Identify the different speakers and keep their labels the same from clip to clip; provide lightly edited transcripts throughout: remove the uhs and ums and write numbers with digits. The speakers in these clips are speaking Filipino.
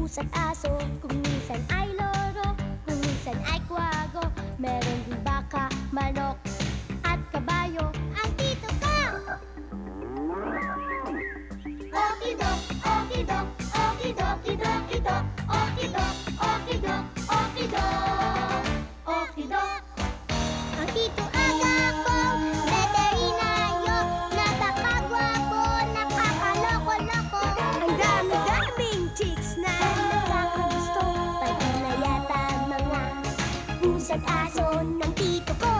Speaker 1: pusa't aso, kung minsan ay loro, kung minsan ay kwago. Meron din baka, manok, at kabayo, ang tito ko! Okidok, okidok, okidok, okidok, okidok, okidok, okidok, okidok, okidok. Ang tito Aga ko, veterinaryo, napakagwapo, nakakaloko-loko. Ang dami-daming chicks na nakakagusto, pati na yata mga pusa't aso ng tito ko.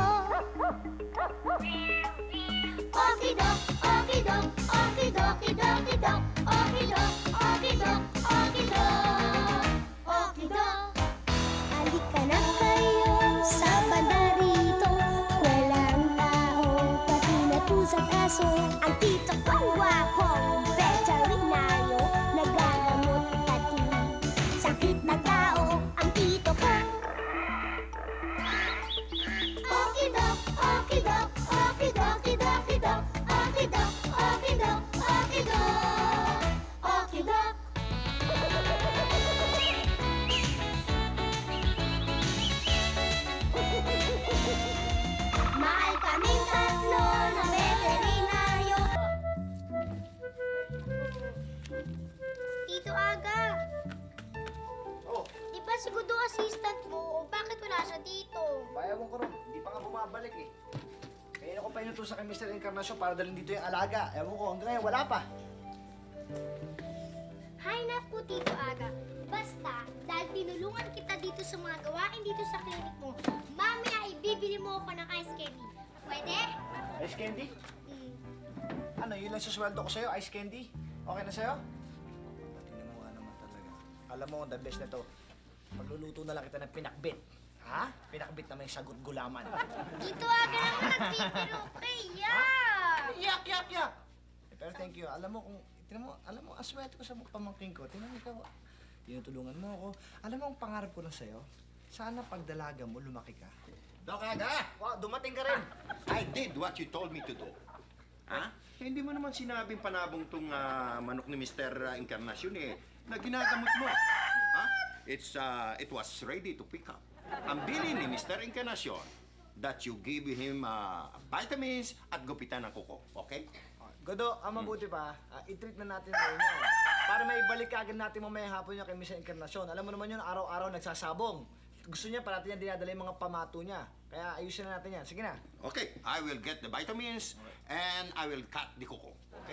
Speaker 1: Okidok, okidok, okidok, okidok, okidok, okidok, okidok, okidok, okidok. Halika na kayo sa banda rito, walang tao, pati na pusa't aso. Ang tito kong gwapong veterinaryo, nagagamot pati sakit ng tao. Ang tito ko. Okidok, okidok, okidok, okidok, okidok, okidok, okidok, okidok, okidok. Mahal kaming tatlo na veterinaryo. Tito Aga,
Speaker 2: Oh,
Speaker 1: di ba si Gudo assistant mo? Bakit wala siya dito?
Speaker 2: bayawan ko ron. Hindi pa nga bumabalik eh. Kaya ako pa inutusan kay Mr. Encarnacion para dalhin dito yung alaga. Ewan ko, hanggang ngayon wala pa.
Speaker 1: Hay naku, Tito Aga. Basta, dahil tinulungan kita dito sa mga gawain dito sa clinic mo, mamaya ibibili mo ako ng ice candy. Pwede?
Speaker 2: Ice candy?
Speaker 1: Hmm.
Speaker 2: Ano, yun lang susweldo ko sa'yo, ice candy? Okay na sa'yo? Tingnan mo nga naman talaga. Alam mo, the best na to. Magluluto na lang kita ng pinakbit. Ha? Pinakbit na may sagot gulaman.
Speaker 1: Tito Aga naman nagbibiro ka,
Speaker 2: Yak, yak, yak! Pero thank you. Alam mo, alam mo, aswerte ko sa pamangking ko. Tingnan mo ikaw, tinutulungan mo ako. Alam mo, ang pangarap ko lang sa'yo, sana pagdalaga mo, lumaki ka.
Speaker 3: Doc Aga,
Speaker 2: Wow, dumating ka rin.
Speaker 3: I did what you told me to do. Ha? Hindi mo naman sinabing panabong tong manok ni Mr. Encarnacion eh, na ginagamot mo. Ha? It was ready to pick up. Ang bili ni Mr. Encarnacion, that you give him vitamins at gupitan ng kuko, okay?
Speaker 2: Godo, ang mabuti pa, i-treat na natin ngayon yan. Para may balik agad natin mamaya hapon niya kay Miss Encarnacion. Alam mo naman yun, araw-araw nagsasabong. Gusto niya parati niya dinadala yung mga pamato niya. Kaya ayusin na natin yan. Sige na.
Speaker 3: Okay, I will get the vitamins and I will cut the kuko, okay?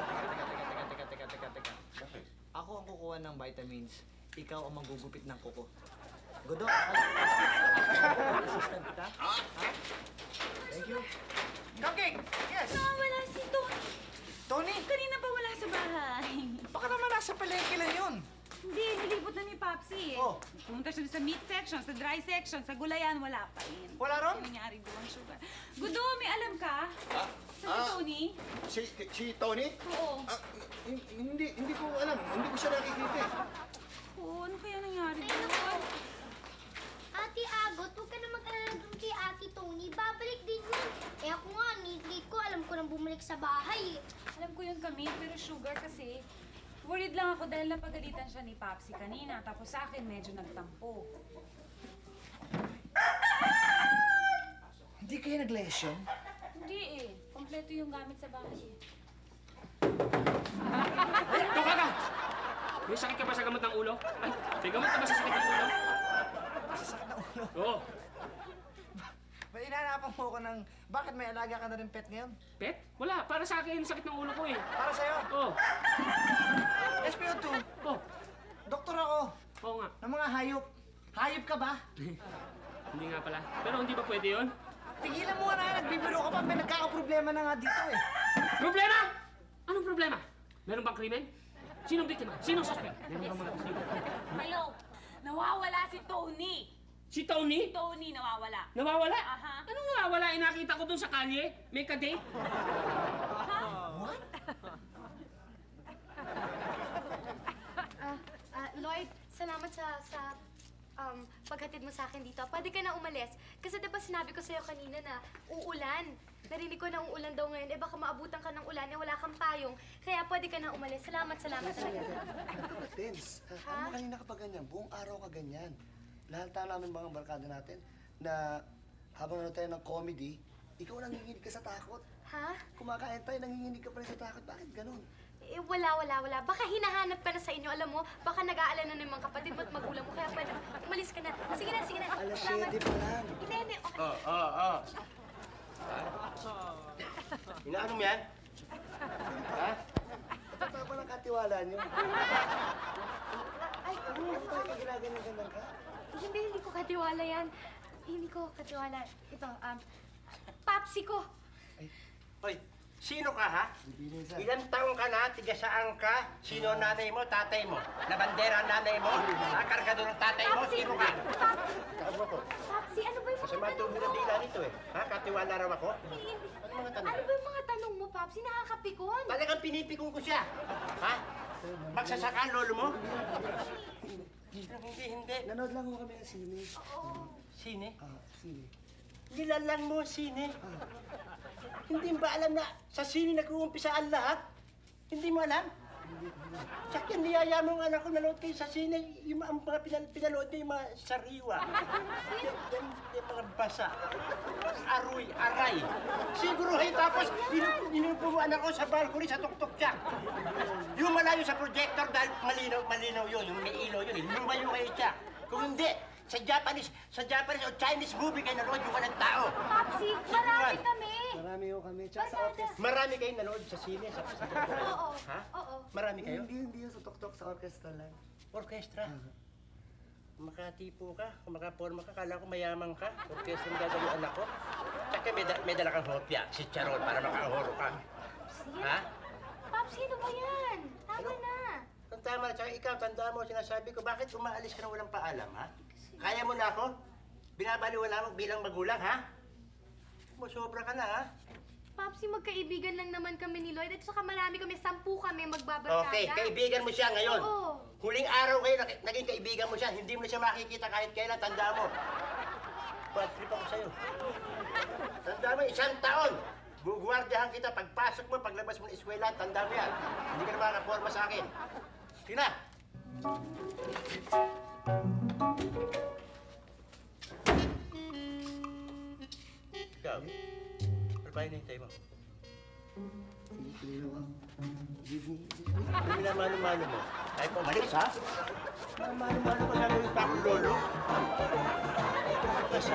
Speaker 2: Teka.
Speaker 3: Bakit?
Speaker 2: Ako ang kukuha ng vitamins. Ikaw ang magugupit ng kuko. Godo, assistant kita. Ha? Thank you. Cupcake! Yes!
Speaker 4: Nawawala si Tony.
Speaker 2: Tony!
Speaker 4: Kanina pa wala sa bahay.
Speaker 2: Baka naman nasa palengke lang yun.
Speaker 4: Hindi, nilipot na ni Popsi eh.
Speaker 2: Oh.
Speaker 4: Pumunta siya sa meat section, sa dry section, sa gulayan, wala pa rin.
Speaker 2: Wala ron?
Speaker 4: Ano nangyari doon, sugar? Gudo, may alam ka?
Speaker 3: Ah,
Speaker 4: Sa Tony?
Speaker 3: Si Tony?
Speaker 4: Oo.
Speaker 3: Hindi ko alam. Hindi ko siya nakikita eh.
Speaker 4: Oo, ano kaya nangyari
Speaker 1: Ay,
Speaker 4: doon?
Speaker 1: naku. Ate Agot, huwag ka na mag-alala doon kay Ate Tony. Babalik din yun. Eh ako nga, need ko. Alam ko nang bumalik sa bahay.
Speaker 4: Alam ko yun kami, pero sugar kasi, worried lang ako dahil napagalitan siya ni Popsi kanina. Tapos sa akin, medyo nagtampo.
Speaker 2: Hindi kayo nag-lesson?
Speaker 4: Hindi eh. Kompleto yung gamit sa bahay eh.
Speaker 5: Ito ka ka! May sakit ka ba sa gamot ng ulo? Ay, may gamot ka ba sa sakit ng ulo?
Speaker 2: Sasakit na ulo.
Speaker 5: Oo.
Speaker 2: Ba't inahanapan mo ko ng... Bakit may alaga ka na rin pet ngayon?
Speaker 5: Pet? Wala. Para sa akin, sakit ng ulo ko eh.
Speaker 2: Para sa'yo.
Speaker 5: Oo.
Speaker 2: SPO2.
Speaker 5: Oh.
Speaker 2: Doktor ako.
Speaker 5: Oo nga.
Speaker 2: Ng mga hayop. Hayop ka ba?
Speaker 5: Hindi nga pala. Pero hindi ba pwede yun?
Speaker 2: Tigilan mo nga na, nagbibiro ka pa. May nagkakaproblema na nga dito eh.
Speaker 5: Problema? Anong problema? Meron bang krimen? Sinong biktima? Sinong suspect? Meron bang mga testigo?
Speaker 4: Hello! Nawawala si Tony!
Speaker 5: Si Tony?
Speaker 4: Si Tony nawawala.
Speaker 5: Nawawala?
Speaker 4: Aha.
Speaker 5: Anong nawawala? Eh, nakita ko dun sa kalye. May kadate.
Speaker 2: What?
Speaker 6: Lloyd, salamat sa paghatid mo sa akin dito, pwede ka na umalis. Kasi diba sinabi ko sa'yo kanina na uulan. Narinig ko na uulan daw ngayon. Eh baka maabutan ka ng ulan eh wala kang payong. Kaya pwede ka na umalis. Salamat talaga.
Speaker 7: Vince, ano kanina ka pa ganyan? Buong araw ka ganyan. Lahat namin mga barkada natin na habang ano tayo ng comedy, ikaw nanginginig ka sa takot.
Speaker 6: Ha?
Speaker 7: Kumakain tayo, nanginginig ka pa rin sa takot. Bakit ganun?
Speaker 6: Eh, wala. Baka hinahanap ka na sa inyo, alam mo. Baka nag-aalala na ng mga kapatid mo at magulang mo. Kaya pwede, umalis ka na. Sige na.
Speaker 7: Alas
Speaker 6: Salamat.
Speaker 7: 7 pa lang.
Speaker 6: Hindi. Okay.
Speaker 8: Inaano mo yan? Ha?
Speaker 7: Totoo ba ng katiwala niyo?
Speaker 6: Ay,
Speaker 7: Ano tayo ginaganyan ka?
Speaker 6: hindi ko katiwala yan. Hindi ko katiwala. Ito, papsi ko.
Speaker 8: Hoy, sino ka ha?
Speaker 7: Vince,
Speaker 8: Ilang taong ka na? Tigasaan ka? Sino ang nanay mo? Tatay mo? Nabandera ang nanay mo? Kargado ng tatay mo? Sino ka? Tawag ko.
Speaker 6: Papsi, ano ba yung mga
Speaker 8: Masama
Speaker 6: tanong
Speaker 8: tubo ng dila nito eh. Ha? Katiwala raw ako? Ano mga tanong?
Speaker 6: Ano ba yung mga tanong mo, Papsi? Nakakapikon.
Speaker 8: Talagang pinipikong ko siya. Ha? Magsasaka ang lolo mo? Hindi.
Speaker 7: Nanood lang mo kami ng sine.
Speaker 8: Sine?
Speaker 7: Sine.
Speaker 8: Nilalang mo ang sine. Hindi mo ba alam na sa sine nag-uumpisa ang lahat? Hindi mo alam? Tsak yan, niyaya mo ang anak ko nanood kayo sa sine. Yung mga pinanood niya, yung mga sariwa. Yung mga basa. Aray. Siguro, tapos inupo mo anak ko sa balcony, sa tuktok siya. Yung malayo sa projector dahil malinaw yun, yung may ilaw yun. Lumayo kayo siya. Kung hindi, sa Japanese o Chinese movie kayo nanood yung walang tao.
Speaker 6: Papsi, marami kami.
Speaker 7: Marami ho kami. Tsaka sa orchestra.
Speaker 8: Marami kayo nanood sa sine, sa
Speaker 6: Oo.
Speaker 8: Ha?
Speaker 6: Oo.
Speaker 8: Marami kayo?
Speaker 7: Hindi yun sa tuktok, sa orchestra lang.
Speaker 8: Orkestra. Makatipo ka, makaporma ka, kala ko mayaman ka. Orkestra yung dadalo anak ko. Tsaka may dala kang hopya, si Charol, para makaahoro ka. Ha?
Speaker 6: Papsi, ano ba yan? Tama na.
Speaker 8: Ang tama, tsaka ikaw, tandaan mo, sinasabi ko, bakit umaalis ka na walang paalam, ha? Kaya mo na ako? Binabaliwala mo bilang magulang, ha? Sobra ka na, ha?
Speaker 6: Papsi, magkaibigan lang naman kami ni Lloyd. At saka marami kami, 10 kami magbabarkada.
Speaker 8: Okay, kaibigan mo siya ngayon.
Speaker 6: Oo.
Speaker 8: Huling araw kayo, naging kaibigan mo siya. Hindi mo na siya makikita kahit kailan, tanda mo. Bad trip ako sa'yo. Tanda mo, 1 taon. Guguwardiyahan kita, pagpasok mo, paglabas mo ng eskwela, tanda mo yan. Hindi ka na makaporma sa akin. Sige na. Ikaw, ano ba hinihintay mo? Ano minamano-mano mo? Ay, pumalis, ha? Minamano-mano mo sa mga tapong lolo? Basta.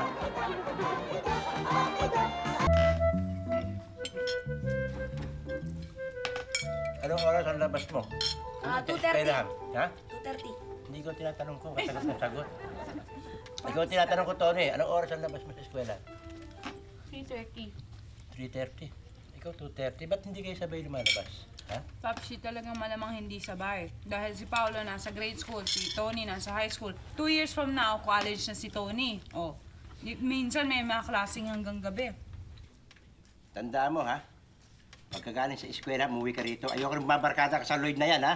Speaker 8: Anong oras ang labas mo?
Speaker 9: 2:30.
Speaker 8: Ha?
Speaker 9: 2:30.
Speaker 8: Hindi ko tinatanong ko, kasagot na sagot. Ikaw tinatanong ko, Tony, anong oras ang labas mo sa eskwela?
Speaker 4: 3:30.
Speaker 8: 3:30. Ikaw 2:30. Ba't hindi kayo sabay lumalabas? Ha?
Speaker 4: Papsi talagang malamang hindi sabay. Dahil si Paolo nasa grade school, si Tony nasa high school. 2 years from now, college na si Tony. Oh, minsan may mga klaseng hanggang gabi.
Speaker 8: Tandaan mo, ha? Pagkagaling sa eskwela, umuwi ka rito. Ayoko rin mabarkada ka sa Lloyd na yan, ha?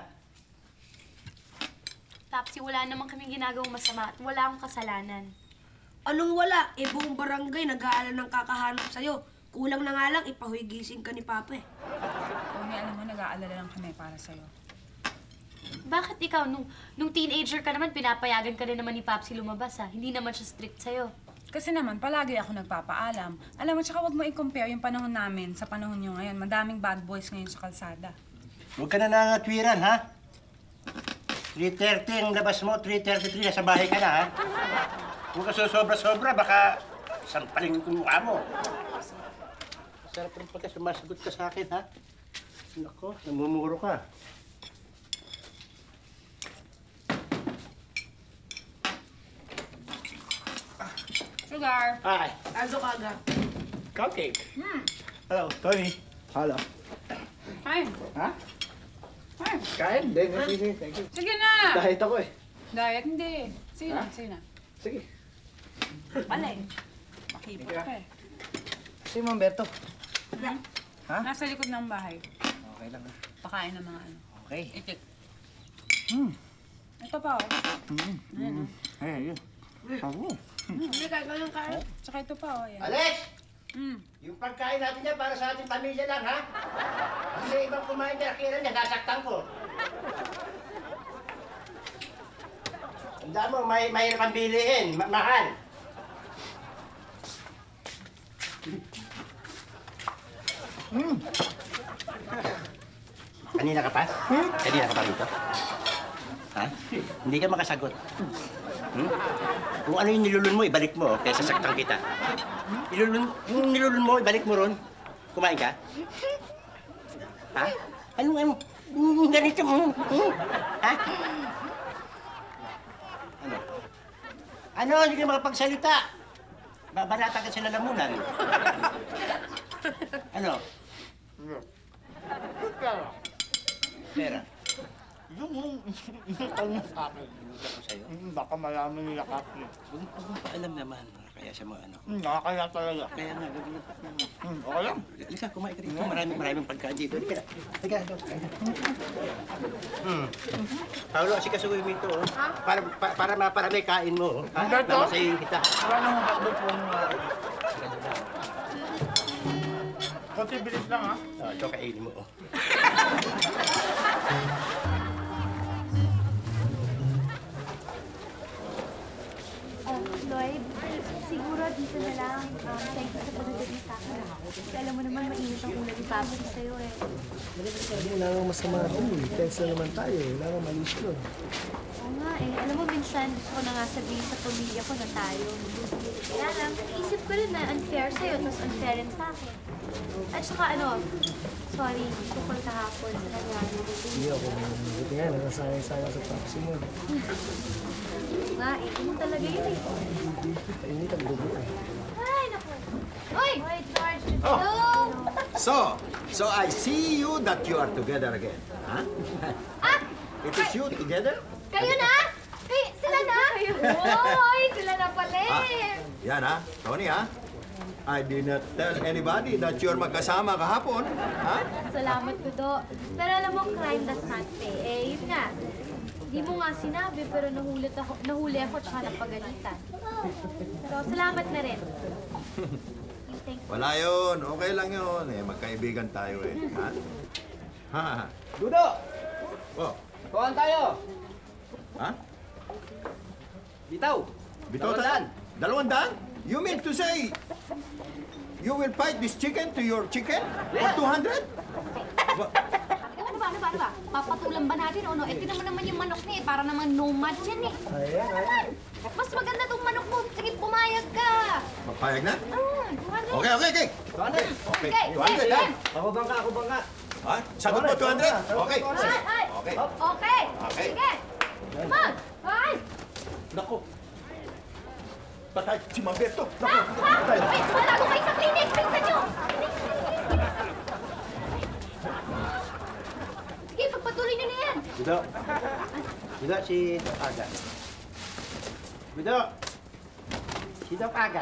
Speaker 6: Papsi, wala naman kaming ginagawang masama at wala akong kasalanan.
Speaker 9: Anong wala? Eh, buong barangay nag-aalala ng kakahanap sa'yo. Kulang na nga lang, ipahuigising ka ni Papa eh.
Speaker 4: Tony, alam mo, nag-aalala lang kami para sa'yo.
Speaker 6: Bakit ikaw, nung teenager ka naman, pinapayagan ka rin naman ni Papsi lumabas, ha? Hindi naman siya strict sa'yo.
Speaker 4: Kasi naman, palagi ako nagpapaalam. Alam mo, tsaka huwag mo i-compare yung panahon namin sa panahon nyo ngayon. Madaming bad boys ngayon sa kalsada.
Speaker 8: Huwag ka na nangatwiran, ha? 3:30 ang labas mo, 3:33 nasa bahay ka na, ha? Huwag ka sobra-sobra, baka sampalin ko mukha mo. Sarap rin pagka sumasagot ka sa akin, ha? Nako, namumuro ka.
Speaker 4: Sugar!
Speaker 2: Hi.
Speaker 9: Aldo Kaga.
Speaker 2: Cupcake. Hello, Tony. Hello.
Speaker 4: Kain!
Speaker 2: Ha?
Speaker 4: Kain!
Speaker 2: Kain? Sige, thank you.
Speaker 4: Sige na!
Speaker 2: Diet ako eh.
Speaker 4: Diet, hindi. Sige na,
Speaker 2: Ha?
Speaker 4: sige na.
Speaker 2: Sige.
Speaker 4: Pala eh. Makipot ka eh.
Speaker 2: Si Mamberto. Ha?
Speaker 4: Nasa likod ng bahay.
Speaker 2: Okay lang.
Speaker 4: Pakain ng mga ano.
Speaker 2: Okay.
Speaker 4: Itik.
Speaker 2: Hmm.
Speaker 4: Ito pa oh. Ayan oh.
Speaker 2: Ay, ayun.
Speaker 9: Hindi, kain ka lang, kain.
Speaker 4: Tsaka ito pa, oh, yan.
Speaker 8: Alex!
Speaker 4: Mm.
Speaker 8: Yung pagkain natin yan para sa ating pamilya lang, ha? Hindi ibang kumain na kira niya, nasaktan ko. Tandaan mo, mahirap ang bilihin, mahal. Kanina ka pa? Kanina ka pa rito? Ha? Hindi ka makasagot. Kung ano yung nilulun mo, ibalik mo, kaya sasaktan kita. Yung nilulun mo, ibalik mo ron. Kumain ka? Ha? Anong ganito mo? Ha? Ano? Hindi ka makapagsalita. Babalata ka sa lalamunan. Ano? Pera.
Speaker 2: Yung ano sa akin.
Speaker 8: Ako sa'yo.
Speaker 2: Baka malaman nila kapit.
Speaker 8: Huwag pa alam naman. Kaya sa mga ano.
Speaker 2: Nakakaya talaga.
Speaker 8: Kaya nga, gagawin.
Speaker 2: Okay lang.
Speaker 8: Lika, kumain ka dito. Maraming pagkain dito. Lika. Paulo, si kasugoy mo ito. Para may kain mo. Namasayin kita.
Speaker 2: Wala nang hakbot po mga... Konti bilis lang ha.
Speaker 8: Ito kainin mo.
Speaker 6: Lloyd, siguro dito na lang. Thank you sa pagdadag mo sa akin. Kasi alam mo naman, mainit ang ulo ni Papa sa'yo eh.
Speaker 7: Wala nang masama doon. Thanks na naman tayo. Wala nang malis doon.
Speaker 6: Oo nga eh. Alam mo, minsan gusto ko na nga sabihin sa pamilya ko na tayo. Kaya lang, naisip ko rin na unfair sa'yo, tapos unfair rin sa akin. At saka sorry, tukol kahapon sa nangyari.
Speaker 7: Hindi ako. Buti nga, nakasaya-saya sa taxi mo.
Speaker 6: Nga eh, ganun talaga yun eh.
Speaker 7: Painit ang dugo eh.
Speaker 6: Ay, naku. Oy! Oy, George!
Speaker 3: Oh.
Speaker 6: Hello!
Speaker 3: So I see you that you are together again. Huh?
Speaker 6: Ah!
Speaker 3: It is you together?
Speaker 6: Kayo na? Sila na? Oy, sila na pala eh.
Speaker 3: Yan ha, Tony ha. I did not tell anybody that you're magkasama kahapon. Ha?
Speaker 6: Salamat ko, Do. Pero alam mo, crime does not pay. Eh, yun nga. Di mo nga sinabi, pero nahuli ako tsaka napagalitan. Pero salamat na rin.
Speaker 3: Wala yun. Okay lang yun. Eh, magkaibigan tayo eh. Ha? Ha?
Speaker 8: Dudo!
Speaker 3: Oh.
Speaker 8: Kuhaan tayo!
Speaker 3: Ha?
Speaker 8: Bitaw!
Speaker 3: Bitaw tayo? 200? You mean to say you will fight this chicken to your chicken for 200?
Speaker 10: Ano ba? Papatulan ba natin o no? Ito naman yung manok niya eh. Para naman nomad yan eh.
Speaker 7: Ayan.
Speaker 10: Mas maganda tong manok mo. Sige, pumayag ka.
Speaker 3: Magpayag na?
Speaker 10: 200.
Speaker 3: Okay.
Speaker 8: 200!
Speaker 3: Okay,
Speaker 10: Okay,
Speaker 3: 200 ha?
Speaker 8: Ako bangka!
Speaker 3: Ha? Sagot mo 200? Okay.
Speaker 10: Ay.
Speaker 3: Okay.
Speaker 10: Okay.
Speaker 3: Okay.
Speaker 10: Sige. Come on. Ay.
Speaker 3: Nako. Patay si Mamberto. Nako.
Speaker 10: Wait, wala ko kayo sa clinic. Pinsan nyo. Sige, pagpatuloy nyo na yan.
Speaker 8: Dudo! Dudo, si Doc Aga. Dudo! Si Doc Aga.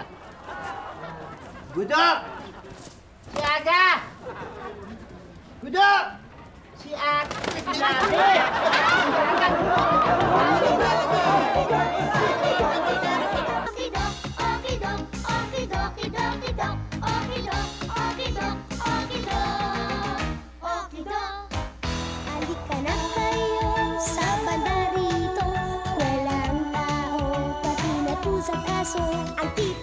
Speaker 8: Dudo! Si Aga! Dudo! Si Aga! Sinabi!
Speaker 1: Halika na kayo sa banda rito. Walang tao, pati na pusang aso. Ang